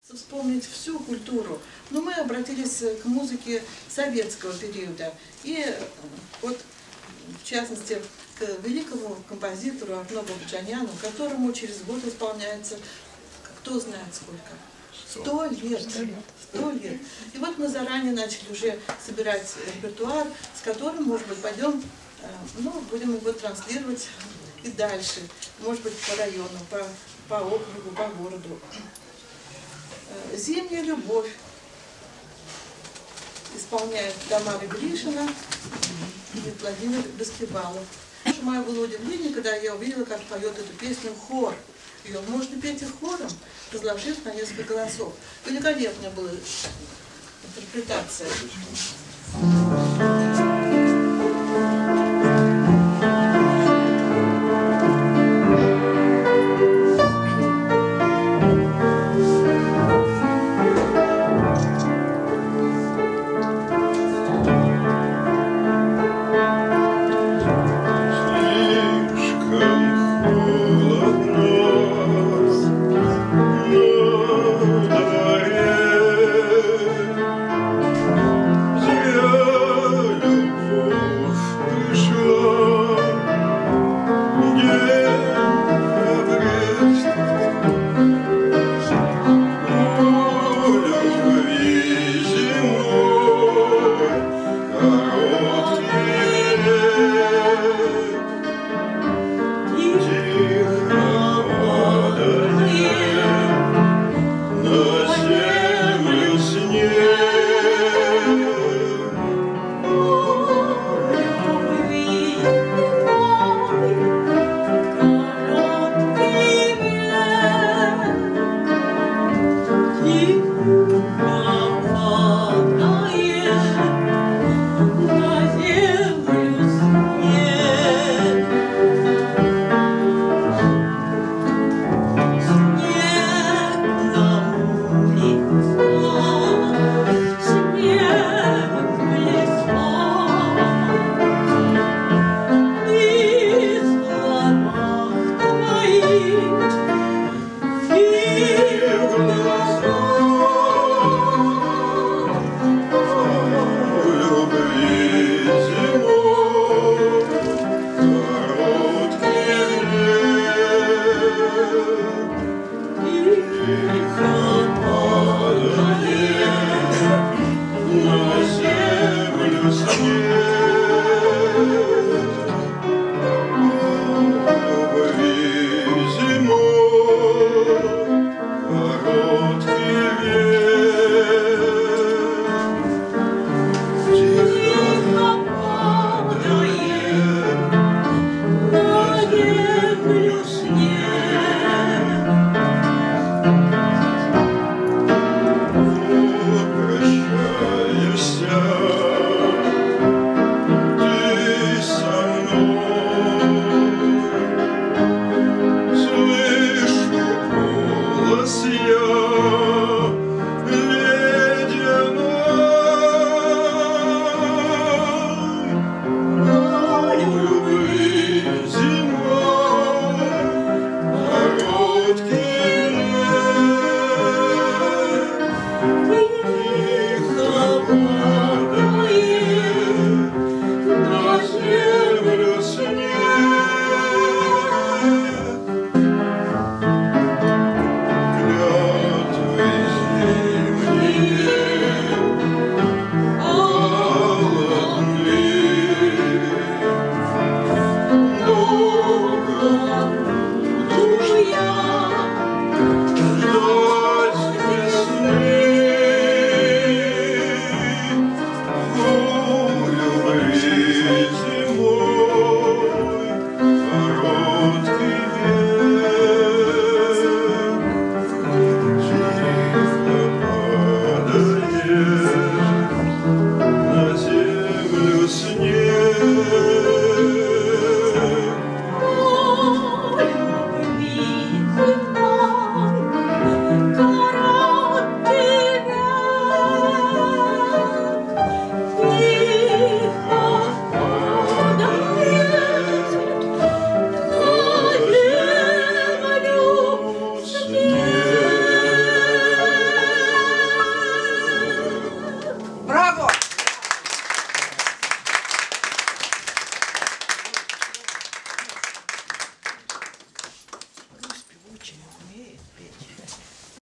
Вспомнить всю культуру, но мы обратились к музыке советского периода и вот в частности к великому композитору Арно Бабаджаняну, которому через год исполняется, кто знает сколько, 100 лет. 100 лет. И вот мы заранее начали уже собирать репертуар, с которым, может быть, пойдем, будем его транслировать и дальше, может быть, по району, по округу, по городу. «Зимняя любовь» исполняет Тамара Гришина и Владимир Баскибалов. Мое было удивление, когда я увидела, как поет эту песню хор. Ее можно петь и хором, разложив на несколько голосов. Великолепная была интерпретация.